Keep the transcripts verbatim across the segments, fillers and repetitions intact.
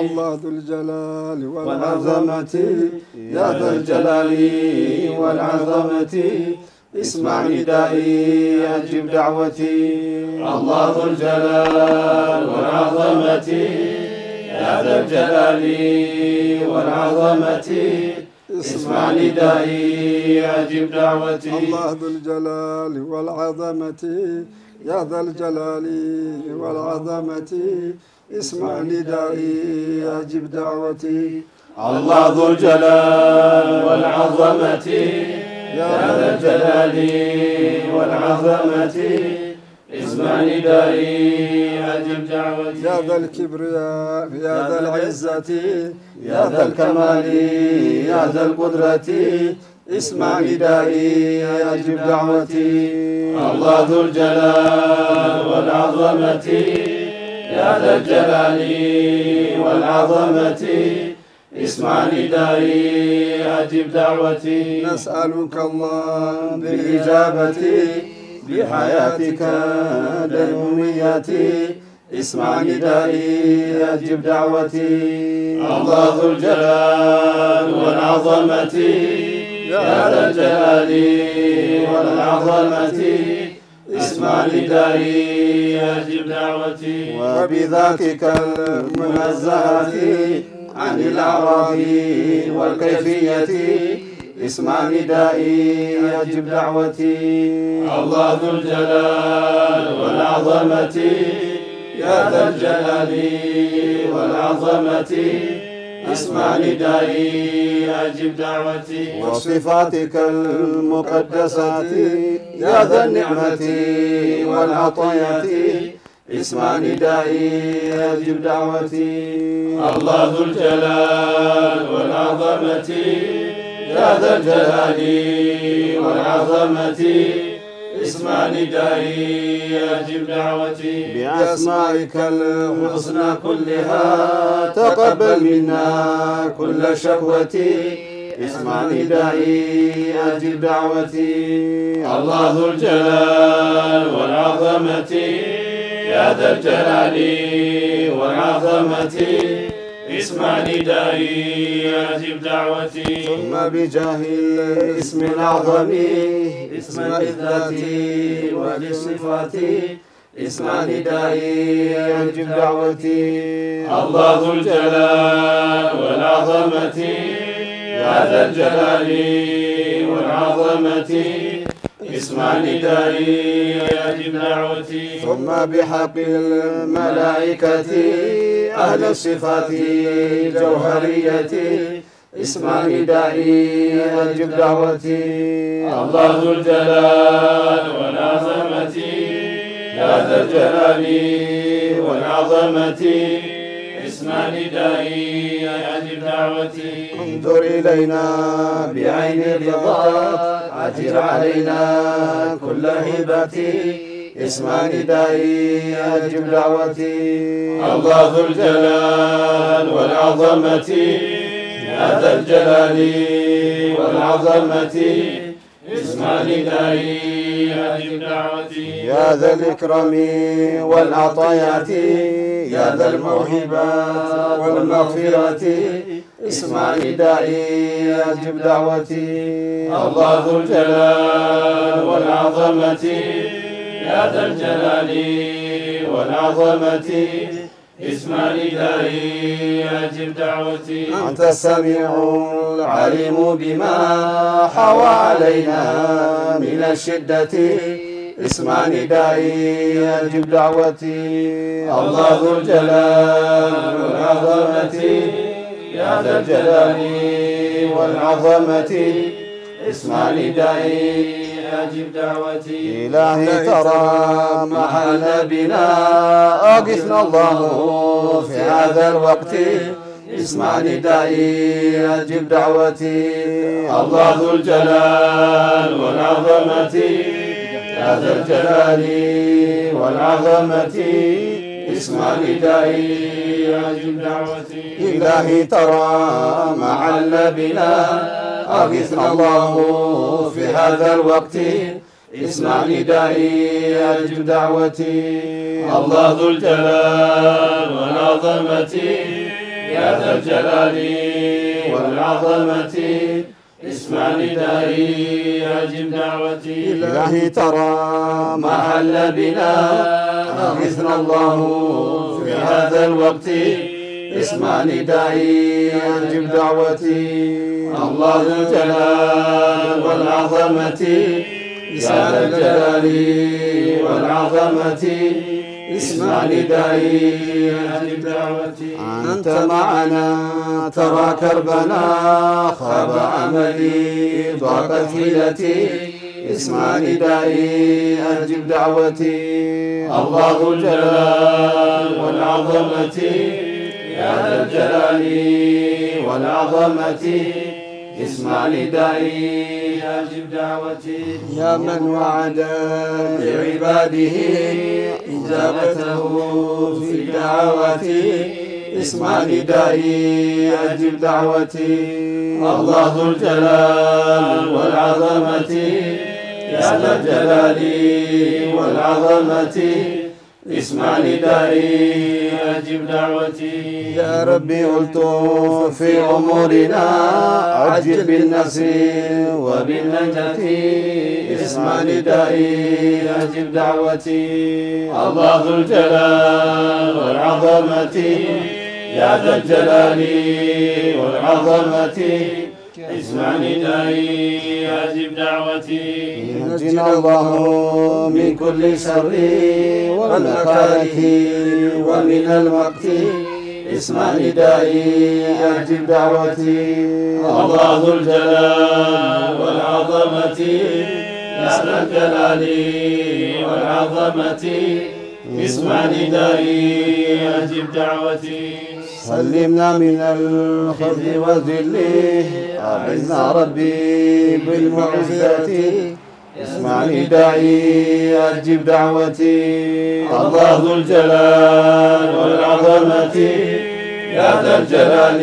الله ذو الجلال والعظمة يا ذا الجلال والعظمة اسمع ندائي أجب دعوتي الله ذو الجلال والعظمة يا ذا الجلال والعظمة اسمع ندائي أجب دعوتي الله ذو الجلال والعظمة يا ذا الجلال والعظمة اسمع ندائي أجب دعوتي الله ذو الجلال والعظمة يا ذا الجلال والعظمة اسمع ندائي أجب دعوتي يا ذا الكبرياء يا ذا العزة يا ذا الكمال يا ذا القدرة اسمع ندائي أجب دعوتي الله ذو الجلال والعظمة يا ذا الجلال والعظمة اسمع ندائي أجب دعوتي نسألك الله بالإجابة بحياتك ديومية اسمع ندائي أجب دعوتي الله ذو الجلال والعظمة يا ذا الجلال والعظمة اسمع ندائي أجب دعوتي وبذاتك المنزهة عن الأعراض والكيفية اسمع ندائي أجب دعوتي الله ذو الجلال والعظمة يا ذا الجلال والعظمة اسمع ندائي أجب دعوتي وصفاتك المقدسات يا ذا النعمة والعطية اسمع ندائي أجب دعوتي الله ذو الجلال والعظمة يا ذا الجلال والعظمة اسمع ندائي أجب دعوتي بأسمائك الحسنى كلها تقبل منا كل شكوتي اسمع ندائي أجب دعوتي الله ذو الجلال والعظمة يا ذا الجلال والعظمة اسمع ندائي أجب دعوتي ثم بجاه الاسم الأعظم اسم الذات وللصفات اسمع ندائي أجب دعوتي الله ذو الجلال والعظمة يا ذا الجلال والعظمة اسمع ندائي أجب دعوتي ثم بحق الملائكة أهل الصفات جوهرية اسمع ندائي أجب دعوتي الله ذو الجلال والعظمة يا ذا الجلال والعظمة اسمع ندائي أجب دعوتي انظر إلينا بعين الرضا أجر علينا كل هبتي اسمع ندائي أجب دعوتي الله ذو الجلال والعظمة يا ذا الجلال والعظمة اسمع ندائي أجب دعوتي يا ذا الإكرام والعطايات يا ذا الموهبات والمغفرة اسمع ندائي أجب دعوتي الله ذو الجلال والعظمة يا ذا الجلال والعظمة اسمع ندائي أجب دعوتي أنت السميع العليم بما حوى علينا من الشدة اسمع ندائي أجب دعوتي الله ذو الجلال والعظمة يا ذا الجلال والعظمة اسمع ندائي أجب دعوتي إلهي ترى محل بنا أغثنا الله في هذا الوقت اسمع ندائي أجب دعوتي الله ذو الجلال والعظمة يا ذا الجلال والعظمة اسمع ندائي أجب دعوتي إلهي ترى محل بنا أغثنا الله في هذا الوقت اسمع ندائي أجب دعوتي الله ذو الجلال والعظمة يا ذا الجلال والعظمة اسمع ندائي أجب دعوتي إلهي ترى ما حل بنا أغثنا الله في هذا الوقت اسمع ندائي أجب دعوتي الله ذو الجلال والعظمة يا ذا الجلال والعظمة اسمع ندائي أجب دعوتي أنت معنا ترى كربنا خاب عملي ضاقت حيلتي اسمع ندائي أجب دعوتي الله ذو الجلال والعظمة يا ذا الجلال والعظمة اسمع ندائي أجب دعوتي يا من وعد لعباده إجابته في دعوتي اسمع ندائي أجب دعوتي الله ذو الجلال والعظمة يا ذا الجلال والعظمة اسمع ندائي أجب دعوتي يا ربي قلت في أمورنا عجل بالنصر وبالنجاة اسمع ندائي أجب دعوتي الله ذو الجلال والعظمة يا ذا الجلال والعظمة اسمع ندائي أجب دعوتي نجنا الله من كل شر والمكاره ومن المقت اسمع ندائي أجب دعوتي الله ذو الجلال والعظمة يا ذا الجلال والعظمة اسمع ندائي أجب دعوتي سلمنا من الخزي والذل أعزنا ربي بالمعزة اسمع ندائي أجب دعوتي الله ذو الجلال والعظمة يا ذا الجلال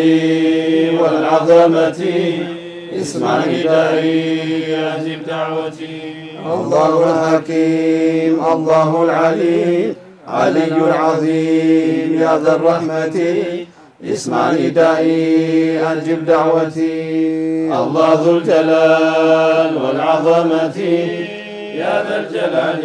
والعظمة اسمع ندائي أجب دعوتي الله الحكيم الله العليم علي العظيم يا ذا الرحمة اسمع ندائي أجب دعوتي الله ذو الجلال والعظمة يا ذا الجلال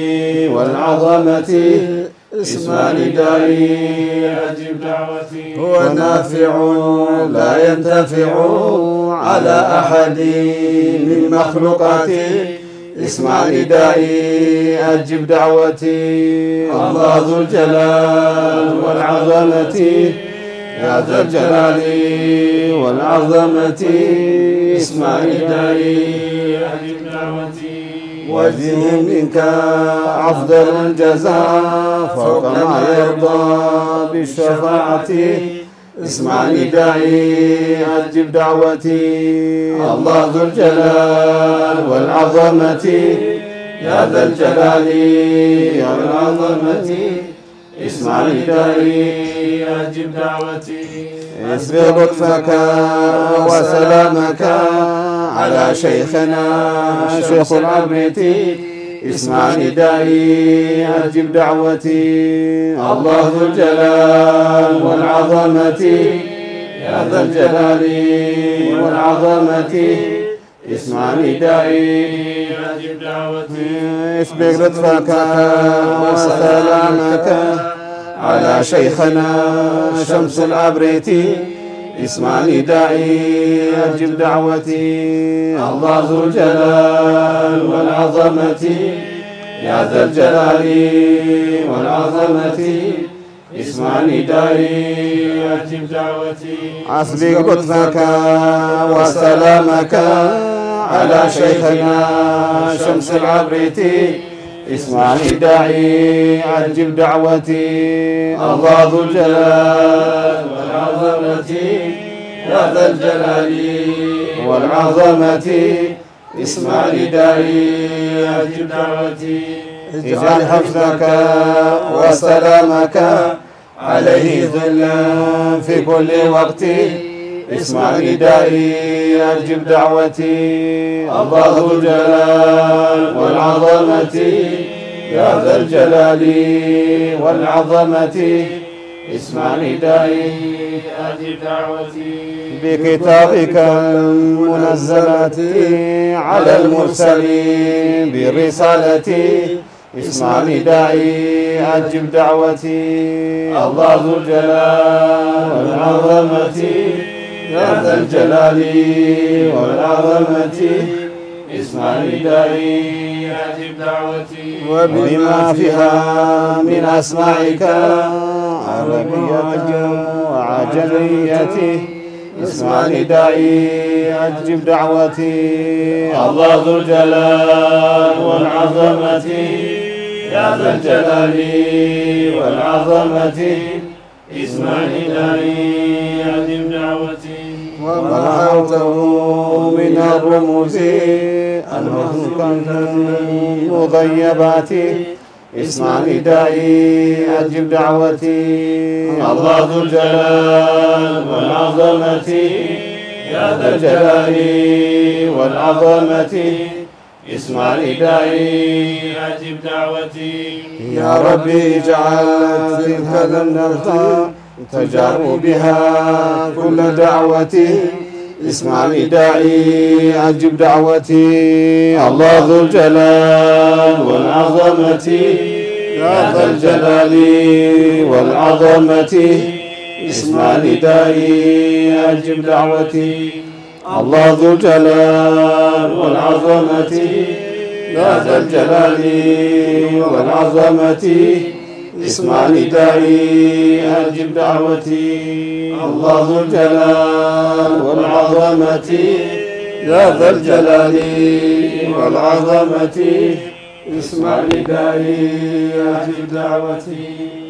والعظمة اسمع ندائي أجب دعوتي هو نافع لا ينتفع على أحد من مخلوقاته اسمع ندائي أجب دعوتي الله ذو الجلال والعظمة يا ذا الجلال والعظمة اسمع ندائي أجب دعوتي وجه منك أفضل الجزاء فوق ما يرضى بالشفاعة اسمع ندائي أجب دعوتي الله ذو الجلال والعظمة يا ذا الجلال والعظمة اسمع ندائي أجب دعوتي اصبر لطفك وسلامك على شيخنا شيخ العبرة اسمع ندائي أجب دعوتي الله ذو الجلال والعظمة يا ذا الجلال والعظمة اسمع ندائي أجب دعوتي اسبق لطفك وسلامك على شيخنا شمس العبرة اسمع ندائي أجب دعوتي الله ذو الجلال والعظمة يا ذا الجلال والعظمة اسمع ندائي أجب دعوتي أسبق لطفك وسلامك على شيخنا شمس العبرة اسمع ندائي أجب دعوتي الله ذو الجلال والعظمة يا ذا الجلال والعظمة اسمع ندائي أجب دعوتي اجعل حفظك وسلامك عليه ذلا في كل وقت اسمع ندائي أجب دعوتي الله ذو الجلال والعظمة يا ذا الجلال والعظمة اسمع ندائي أجب دعوتي بكتابك المنزلة على المرسلين برسالتي اسمع ندائي أجب دعوتي الله ذو الجلال والعظمة يا ذا الجلال والعظمة اسمع ندائي أجب دعوتي وبما فيها من أسمائك عربية وعجمية اسمع ندائي أجب دعوتي الله ذو الجلال والعظمة يا ذا الجلال والعظمة اسمع ندائي أجب دعوتي ومنعته من الرموز المهزوكة المضيبات اسمع ندائي أجب دعوتي الله ذو الجلال والعظمة يا ذا الجلال والعظمة اسمع ندائي أجب دعوتي يا ربي اجعل تلك النفس تجار بها كل دعوتي اسمع ندائي أجب دعوتي الله ذو الجلال والعظمة يا ذا الجلال والعظمة اسمع ندائي أجب دعوتي الله ذو الجلال والعظمة يا ذا الجلال والعظمة اسمع ندائي أجب دعوتي الله ذو الجلال والعظمة يا ذا الجلال والعظمة اسمع ندائي أجب دعوتي